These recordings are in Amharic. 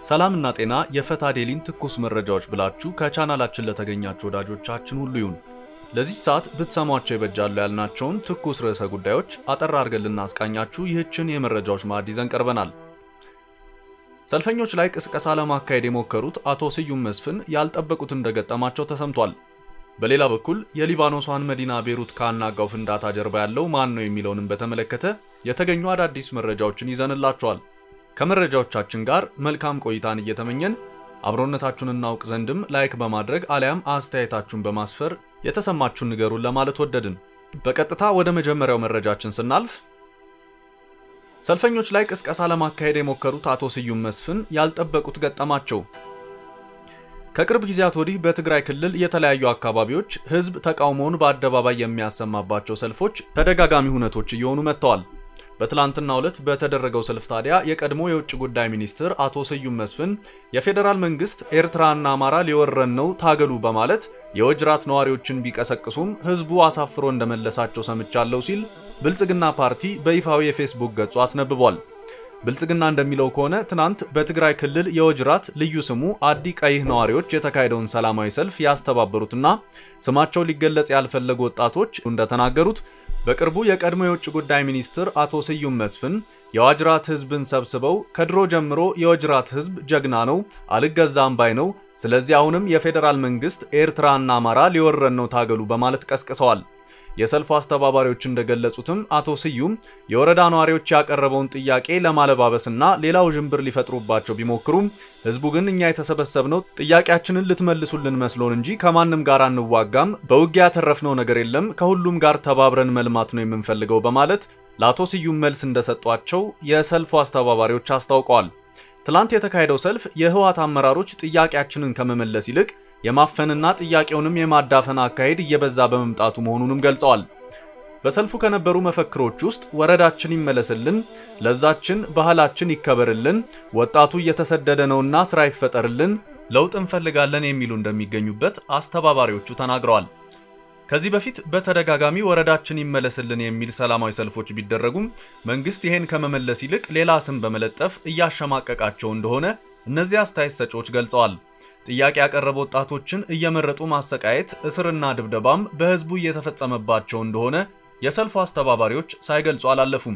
ሰላምና ጤና የፈታ ዴሊን ትኩስ መረጃዎች ብላችሁ ከቻናላችን ለተገኛችሁ ወዳጆቻችን ሁሉ ይሁን። ለዚህ ሰዓት ብትሰሟቸው ይበጃሉ ያልናቸውን ትኩስ ርዕሰ ጉዳዮች አጠር አድርገን ልናስቃኛችሁ ይህችን የመረጃዎች ማዕድ ይዘን ቀርበናል። ሰልፈኞች ላይ ቅስቀሳ ለማካሄድ የሞከሩት አቶ ስዩም መስፍን ያልጠበቁት እንደገጠማቸው ተሰምቷል። በሌላ በኩል የሊባኖሷን መዲና ቤሩት ካናጋው ፍንዳታ ጀርባ ያለው ማን ነው የሚለውንም በተመለከተ የተገኙ አዳዲስ መረጃዎችን ይዘንላችኋል። ከመረጃዎቻችን ጋር መልካም ቆይታን እየተመኘን አብሮነታችሁን እናውቅ ዘንድም ላይክ በማድረግ አሊያም አስተያየታችሁን በማስፈር የተሰማችሁን ንገሩን ለማለት ወደድን። በቀጥታ ወደ መጀመሪያው መረጃችን ስናልፍ ሰልፈኞች ላይ ቅስቀሳ ለማካሄድ የሞከሩት አቶ ስዩም መስፍን ያልጠበቁት ገጠማቸው። ከቅርብ ጊዜያት ወዲህ በትግራይ ክልል የተለያዩ አካባቢዎች ህዝብ ተቃውሞውን በአደባባይ የሚያሰማባቸው ሰልፎች ተደጋጋሚ ሁነቶች እየሆኑ መጥተዋል። በትላንትናው ዕለት በተደረገው ሰልፍ ታዲያ የቀድሞ የውጭ ጉዳይ ሚኒስትር አቶ ስዩም መስፍን የፌደራል መንግስት ኤርትራና አማራ ሊወረን ነው ታገሉ በማለት የወጅራት ነዋሪዎችን ቢቀሰቅሱም ህዝቡ አሳፍሮ እንደመለሳቸው ሰምቻለሁ ሲል ብልጽግና ፓርቲ በይፋዊ የፌስቡክ ገጹ አስነብቧል። ብልጽግና እንደሚለው ከሆነ ትናንት በትግራይ ክልል የወጅራት ልዩ ስሙ አዲ ቀይህ ነዋሪዎች የተካሄደውን ሰላማዊ ሰልፍ ያስተባበሩትና ስማቸው ሊገለጽ ያልፈለጉ ወጣቶች እንደተናገሩት በቅርቡ የቀድሞ የውጭ ጉዳይ ሚኒስትር አቶ ስዩም መስፍን የወጅራት ህዝብን ሰብስበው ከድሮ ጀምሮ የወጅራት ህዝብ ጀግና ነው፣ አልገዛም ባይ ነው፣ ስለዚህ አሁንም የፌደራል መንግስት ኤርትራና አማራ ሊወረን ነው ታገሉ በማለት ቀስቅሰዋል። የሰልፉ አስተባባሪዎች እንደገለጹትም አቶ ስዩም የወረዳ ነዋሪዎች ያቀረበውን ጥያቄ ለማለባበስና ሌላው ጅምብር ሊፈጥሩባቸው ቢሞክሩም ህዝቡ ግን እኛ የተሰበሰብነው ጥያቄያችንን ልትመልሱልን መስሎን እንጂ ከማንም ጋር አንዋጋም፣ በውጊያ ያተረፍነው ነገር የለም፣ ከሁሉም ጋር ተባብረን መልማት ነው የምንፈልገው በማለት ለአቶ ስዩም መልስ እንደሰጧቸው የሰልፉ አስተባባሪዎች አስታውቀዋል። ትላንት የተካሄደው ሰልፍ የህወሓት አመራሮች ጥያቄያችንን ከመመለስ ይልቅ የማፈንና ጥያቄውንም የማዳፈን አካሄድ እየበዛ በመምጣቱ መሆኑንም ገልጸዋል። በሰልፉ ከነበሩ መፈክሮች ውስጥ ወረዳችን ይመለስልን፣ ለዛችን ባህላችን ይከበርልን፣ ወጣቱ እየተሰደደ ነውና ስራ ይፈጠርልን፣ ለውጥ እንፈልጋለን የሚሉ እንደሚገኙበት አስተባባሪዎቹ ተናግረዋል። ከዚህ በፊት በተደጋጋሚ ወረዳችን ይመለስልን የሚል ሰላማዊ ሰልፎች ቢደረጉም መንግስት ይሄን ከመመለስ ይልቅ ሌላ ስም በመለጠፍ እያሸማቀቃቸው እንደሆነ እነዚህ አስተያየት ሰጪዎች ገልጸዋል። ጥያቄ ያቀረቡ ወጣቶችን እየመረጡ ማሰቃየት፣ እስርና ድብደባም በህዝቡ እየተፈጸመባቸው እንደሆነ የሰልፉ አስተባባሪዎች ሳይገልጹ አላለፉም።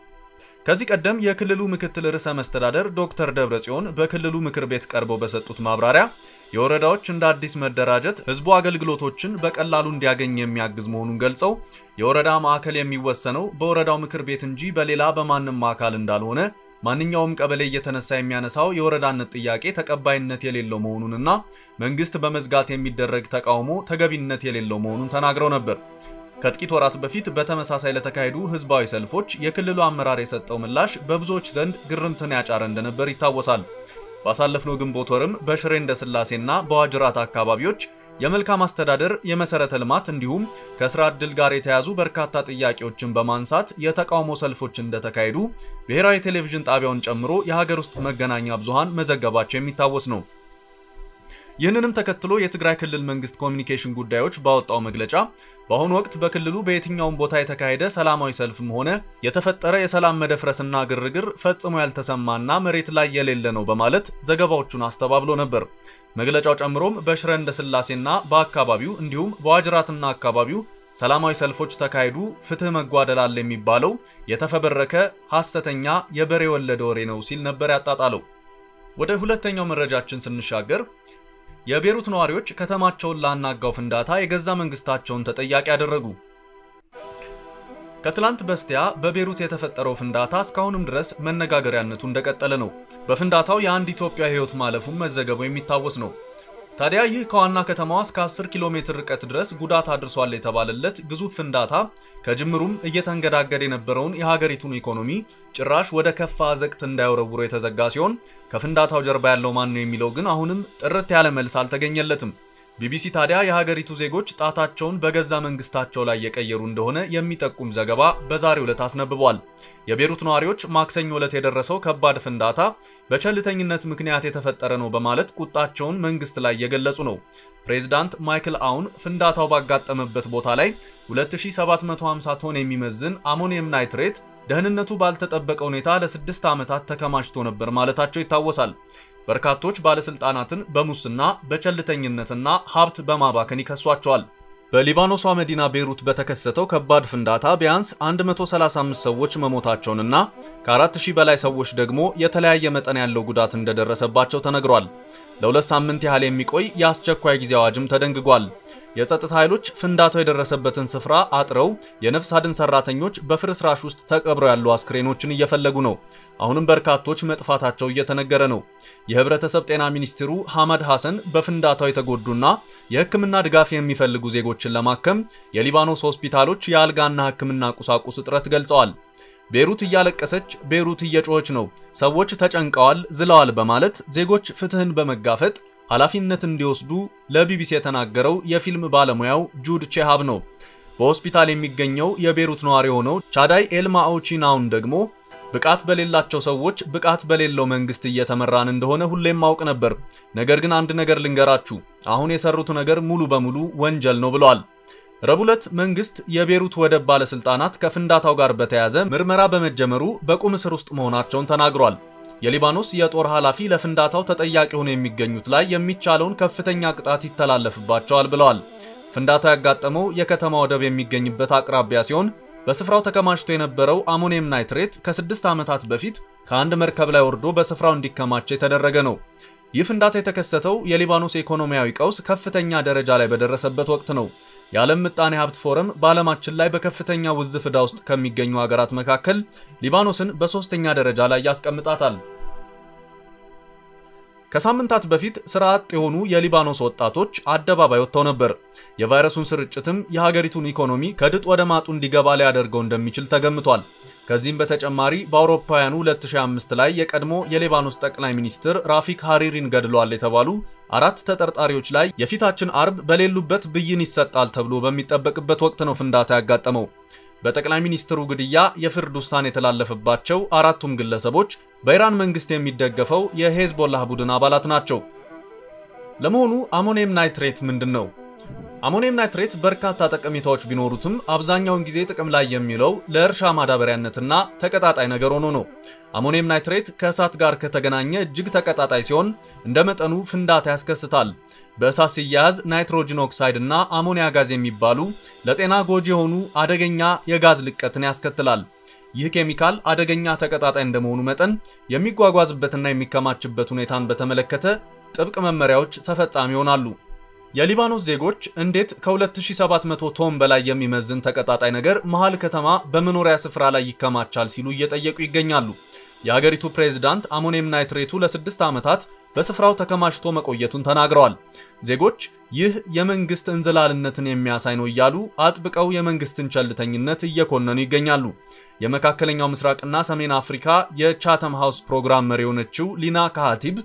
ከዚህ ቀደም የክልሉ ምክትል ርዕሰ መስተዳደር ዶክተር ደብረጽዮን በክልሉ ምክር ቤት ቀርበው በሰጡት ማብራሪያ የወረዳዎች እንደ አዲስ መደራጀት ህዝቡ አገልግሎቶችን በቀላሉ እንዲያገኝ የሚያግዝ መሆኑን ገልጸው የወረዳ ማዕከል የሚወሰነው በወረዳው ምክር ቤት እንጂ በሌላ በማንም አካል እንዳልሆነ ማንኛውም ቀበሌ እየተነሳ የሚያነሳው የወረዳነት ጥያቄ ተቀባይነት የሌለው መሆኑንና መንግስት በመዝጋት የሚደረግ ተቃውሞ ተገቢነት የሌለው መሆኑን ተናግረው ነበር። ከጥቂት ወራት በፊት በተመሳሳይ ለተካሄዱ ህዝባዊ ሰልፎች የክልሉ አመራር የሰጠው ምላሽ በብዙዎች ዘንድ ግርምትን ያጫረ እንደነበር ይታወሳል። ባሳለፍነው ግንቦት ወርም በሽሬ እንዳስላሴና በዋጅራት አካባቢዎች የመልካም አስተዳደር የመሰረተ ልማት እንዲሁም ከስራ ዕድል ጋር የተያዙ በርካታ ጥያቄዎችን በማንሳት የተቃውሞ ሰልፎች እንደተካሄዱ ብሔራዊ ቴሌቪዥን ጣቢያውን ጨምሮ የሀገር ውስጥ መገናኛ ብዙሃን መዘገባቸው የሚታወስ ነው። ይህንንም ተከትሎ የትግራይ ክልል መንግስት ኮሚኒኬሽን ጉዳዮች ባወጣው መግለጫ በአሁኑ ወቅት በክልሉ በየትኛውም ቦታ የተካሄደ ሰላማዊ ሰልፍም ሆነ የተፈጠረ የሰላም መደፍረስና ግርግር ፈጽሞ ያልተሰማና መሬት ላይ የሌለ ነው በማለት ዘገባዎቹን አስተባብሎ ነበር። መግለጫው ጨምሮም በሽረ እንዳስላሴና በአካባቢው እንዲሁም በዋጅራትና አካባቢው ሰላማዊ ሰልፎች ተካሄዱ፣ ፍትህ መጓደል አለ የሚባለው የተፈበረከ ሐሰተኛ የበሬ ወለደ ወሬ ነው ሲል ነበር ያጣጣለው። ወደ ሁለተኛው መረጃችን ስንሻገር የቤሩት ነዋሪዎች ከተማቸውን ላናጋው ፍንዳታ የገዛ መንግስታቸውን ተጠያቂ ያደረጉ። ከትላንት በስቲያ በቤሩት የተፈጠረው ፍንዳታ እስካሁንም ድረስ መነጋገሪያነቱ እንደቀጠለ ነው። በፍንዳታው የአንድ ኢትዮጵያ ህይወት ማለፉን መዘገቡ የሚታወስ ነው። ታዲያ ይህ ከዋና ከተማዋ እስከ 10 ኪሎ ሜትር ርቀት ድረስ ጉዳት አድርሷል የተባለለት ግዙፍ ፍንዳታ ከጅምሩም እየተንገዳገደ የነበረውን የሀገሪቱን ኢኮኖሚ ጭራሽ ወደ ከፋ አዘቅት እንዳይወረውሩ የተዘጋ ሲሆን ከፍንዳታው ጀርባ ያለው ማን ነው የሚለው ግን አሁንም ጥርት ያለ መልስ አልተገኘለትም። ቢቢሲ ታዲያ የሀገሪቱ ዜጎች ጣታቸውን በገዛ መንግስታቸው ላይ የቀየሩ እንደሆነ የሚጠቁም ዘገባ በዛሬው ዕለት አስነብቧል። የቤሩት ነዋሪዎች ማክሰኞ ዕለት የደረሰው ከባድ ፍንዳታ በቸልተኝነት ምክንያት የተፈጠረ ነው በማለት ቁጣቸውን መንግስት ላይ የገለጹ ነው። ፕሬዝዳንት ማይክል አውን ፍንዳታው ባጋጠመበት ቦታ ላይ 2750 ቶን የሚመዝን አሞኒየም ናይትሬት ደህንነቱ ባልተጠበቀ ሁኔታ ለ6 ዓመታት ተከማችቶ ነበር ማለታቸው ይታወሳል። በርካቶች ባለስልጣናትን በሙስና በቸልተኝነትና ሀብት በማባከን ይከሷቸዋል። በሊባኖሷ መዲና ቤይሩት በተከሰተው ከባድ ፍንዳታ ቢያንስ 135 ሰዎች መሞታቸውንና ከ4000 በላይ ሰዎች ደግሞ የተለያየ መጠን ያለው ጉዳት እንደደረሰባቸው ተነግሯል። ለሁለት ሳምንት ያህል የሚቆይ የአስቸኳይ ጊዜ አዋጅም ተደንግጓል። የጸጥታ ኃይሎች ፍንዳታው የደረሰበትን ስፍራ አጥረው የነፍስ አድን ሰራተኞች በፍርስራሽ ውስጥ ተቀብረው ያሉ አስክሬኖችን እየፈለጉ ነው። አሁንም በርካቶች መጥፋታቸው እየተነገረ ነው። የህብረተሰብ ጤና ሚኒስትሩ ሐመድ ሐሰን በፍንዳታው የተጎዱና የህክምና ድጋፍ የሚፈልጉ ዜጎችን ለማከም የሊባኖስ ሆስፒታሎች የአልጋና ህክምና ቁሳቁስ እጥረት ገልጸዋል። ቤይሩት እያለቀሰች ቤይሩት እየጮኸች ነው፣ ሰዎች ተጨንቀዋል፣ ዝለዋል በማለት ዜጎች ፍትህን በመጋፈጥ ኃላፊነት እንዲወስዱ ለቢቢሲ የተናገረው የፊልም ባለሙያው ጁድ ቼሃብ ነው። በሆስፒታል የሚገኘው የቤይሩት ነዋሪ ሆነው ቻዳይ ኤልማኦቺናውን ደግሞ ብቃት በሌላቸው ሰዎች ብቃት በሌለው መንግስት እየተመራን እንደሆነ ሁሌም ማውቅ ነበር። ነገር ግን አንድ ነገር ልንገራችሁ፣ አሁን የሰሩት ነገር ሙሉ በሙሉ ወንጀል ነው ብለዋል። ረቡዕ ዕለት መንግስት የቤይሩት ወደብ ባለስልጣናት ከፍንዳታው ጋር በተያያዘ ምርመራ በመጀመሩ በቁም እስር ውስጥ መሆናቸውን ተናግሯል። የሊባኖስ የጦር ኃላፊ ለፍንዳታው ተጠያቂ ሆነው የሚገኙት ላይ የሚቻለውን ከፍተኛ ቅጣት ይተላለፍባቸዋል ብለዋል። ፍንዳታው ያጋጠመው የከተማ ወደብ የሚገኝበት አቅራቢያ ሲሆን በስፍራው ተከማችቶ የነበረው አሞኒየም ናይትሬት ከ6 ዓመታት በፊት ከአንድ መርከብ ላይ ወርዶ በስፍራው እንዲከማች የተደረገ ነው። ይህ ፍንዳታ የተከሰተው የሊባኖስ ኢኮኖሚያዊ ቀውስ ከፍተኛ ደረጃ ላይ በደረሰበት ወቅት ነው። የዓለም ምጣኔ ሀብት ፎረም በዓለማችን ላይ በከፍተኛ ውዝፍ ዕዳ ውስጥ ከሚገኙ ሀገራት መካከል ሊባኖስን በ3ኛ ደረጃ ላይ ያስቀምጣታል። ከሳምንታት በፊት ስራ አጥ የሆኑ የሊባኖስ ወጣቶች አደባባይ ወጥተው ነበር። የቫይረሱን ስርጭትም የሀገሪቱን ኢኮኖሚ ከድጥ ወደ ማጡ እንዲገባ ሊያደርገው እንደሚችል ተገምቷል። ከዚህም በተጨማሪ በአውሮፓውያኑ 2005 ላይ የቀድሞ የሊባኖስ ጠቅላይ ሚኒስትር ራፊክ ሃሪሪን ገድለዋል የተባሉ 4 ተጠርጣሪዎች ላይ የፊታችን አርብ በሌሉበት ብይን ይሰጣል ተብሎ በሚጠበቅበት ወቅት ነው ፍንዳታ ያጋጠመው። በጠቅላይ ሚኒስትሩ ግድያ የፍርድ ውሳኔ የተላለፈባቸው 4ቱም ግለሰቦች በኢራን መንግስት የሚደገፈው የሄዝቦላህ ቡድን አባላት ናቸው። ለመሆኑ አሞኒየም ናይትሬት ምንድነው? አሞኒየም ናይትሬት በርካታ ጠቀሜታዎች ቢኖሩትም አብዛኛውን ጊዜ ጥቅም ላይ የሚውለው ለእርሻ ማዳበሪያነትና ተቀጣጣይ ነገር ሆኖ ነው። አሞኒየም ናይትሬት ከእሳት ጋር ከተገናኘ እጅግ ተቀጣጣይ ሲሆን እንደ መጠኑ ፍንዳታ ያስከስታል። በእሳት ሲያያዝ ናይትሮጅን ኦክሳይድ እና አሞኒያ ጋዝ የሚባሉ ለጤና ጎጂ የሆኑ አደገኛ የጋዝ ልቀትን ያስከትላል። ይህ ኬሚካል አደገኛ ተቀጣጣይ እንደመሆኑ መጠን የሚጓጓዝበትና የሚከማችበት ሁኔታን በተመለከተ ጥብቅ መመሪያዎች ተፈጻሚ ይሆናሉ። የሊባኖስ ዜጎች እንዴት ከ2700 ቶን በላይ የሚመዝን ተቀጣጣይ ነገር መሃል ከተማ በመኖሪያ ስፍራ ላይ ይከማቻል ሲሉ እየጠየቁ ይገኛሉ። የሀገሪቱ ፕሬዝዳንት አሞኒየም ናይትሬቱ ለ6 ዓመታት በስፍራው ተከማችቶ መቆየቱን ተናግረዋል። ዜጎች ይህ የመንግስት እንዝላልነትን የሚያሳይ ነው እያሉ አጥብቀው የመንግስትን ቸልተኝነት እየኮነኑ ይገኛሉ። የመካከለኛው ምስራቅና ሰሜን አፍሪካ የቻተም ሃውስ ፕሮግራም መሪ የሆነችው ሊና ካሃቲብ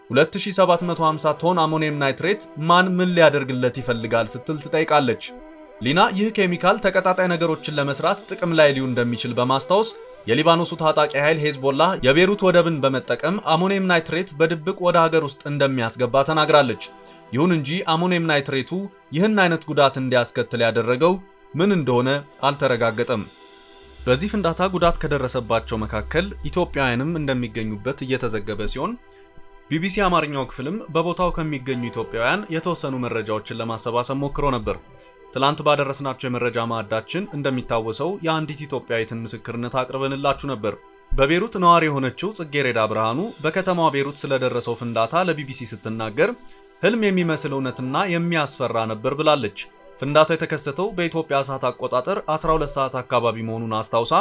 2750 ቶን አሞኒየም ናይትሬት ማን ምን ሊያደርግለት ይፈልጋል ስትል ትጠይቃለች። ሊና ይህ ኬሚካል ተቀጣጣይ ነገሮችን ለመስራት ጥቅም ላይ ሊውል እንደሚችል በማስታወስ የሊባኖሱ ታጣቂ ኃይል ሄዝቦላህ የቤይሩት ወደብን በመጠቀም አሞኒየም ናይትሬት በድብቅ ወደ ሀገር ውስጥ እንደሚያስገባ ተናግራለች። ይሁን እንጂ አሞኒየም ናይትሬቱ ይህን አይነት ጉዳት እንዲያስከትል ያደረገው ምን እንደሆነ አልተረጋገጠም። በዚህ ፍንዳታ ጉዳት ከደረሰባቸው መካከል ኢትዮጵያውያንም እንደሚገኙበት እየተዘገበ ሲሆን ቢቢሲ አማርኛው ክፍልም በቦታው ከሚገኙ ኢትዮጵያውያን የተወሰኑ መረጃዎችን ለማሰባሰብ ሞክሮ ነበር። ትላንት ባደረስናቸው የመረጃ ማዕዳችን እንደሚታወሰው የአንዲት ኢትዮጵያዊትን ምስክርነት አቅርበንላችሁ ነበር። በቤይሩት ነዋሪ የሆነችው ጽጌሬዳ ብርሃኑ በከተማዋ ቤይሩት ስለደረሰው ፍንዳታ ለቢቢሲ ስትናገር ህልም የሚመስል እውነትና የሚያስፈራ ነበር ብላለች። ፍንዳታው የተከሰተው በኢትዮጵያ ሰዓት አቆጣጠር 12 ሰዓት አካባቢ መሆኑን አስታውሳ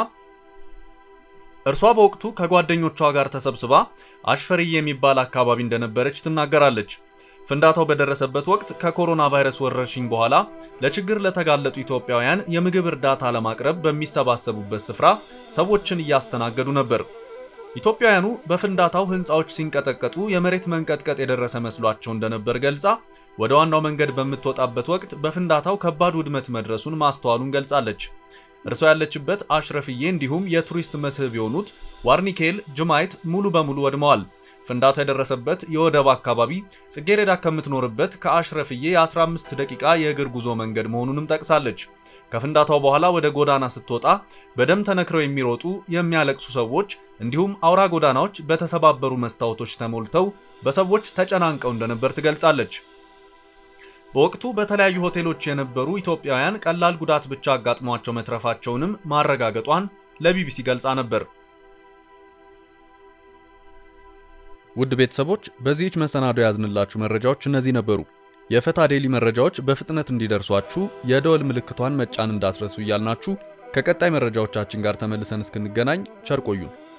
እርሷ በወቅቱ ከጓደኞቿ ጋር ተሰብስባ አሽፈሪ የሚባል አካባቢ እንደነበረች ትናገራለች። ፍንዳታው በደረሰበት ወቅት ከኮሮና ቫይረስ ወረርሽኝ በኋላ ለችግር ለተጋለጡ ኢትዮጵያውያን የምግብ እርዳታ ለማቅረብ በሚሰባሰቡበት ስፍራ ሰዎችን እያስተናገዱ ነበር። ኢትዮጵያውያኑ በፍንዳታው ህንጻዎች ሲንቀጠቀጡ የመሬት መንቀጥቀጥ የደረሰ መስሏቸው እንደነበር ገልጻ ወደ ዋናው መንገድ በመትወጣበት ወቅት በፍንዳታው ከባድ ውድመት መድረሱን ማስተዋሉን ገልጻለች። እርሷ ያለችበት አሽረፍዬ እንዲሁም የቱሪስት መስህብ የሆኑት ዋርኒኬል ጅማይት ሙሉ በሙሉ ወድመዋል። ፍንዳታው የደረሰበት የወደብ አካባቢ ጽጌሬዳ ከምትኖርበት ከአሽረፍዬ የ15 ደቂቃ የእግር ጉዞ መንገድ መሆኑንም ጠቅሳለች። ከፍንዳታው በኋላ ወደ ጎዳና ስትወጣ በደም ተነክረው የሚሮጡ የሚያለቅሱ ሰዎች እንዲሁም አውራ ጎዳናዎች በተሰባበሩ መስታወቶች ተሞልተው በሰዎች ተጨናንቀው እንደነበር ትገልጻለች። በወቅቱ በተለያዩ ሆቴሎች የነበሩ ኢትዮጵያውያን ቀላል ጉዳት ብቻ አጋጥሟቸው መትረፋቸውንም ማረጋገጧን ለቢቢሲ ገልጻ ነበር። ውድ ቤተሰቦች በዚህች መሰናዶ ያዝንላችሁ መረጃዎች እነዚህ ነበሩ። የፈታ ዴሊ መረጃዎች በፍጥነት እንዲደርሷችሁ የደወል ምልክቷን መጫን እንዳትረሱ እያልናችሁ ከቀጣይ መረጃዎቻችን ጋር ተመልሰን እስክንገናኝ ቸር ቆዩን።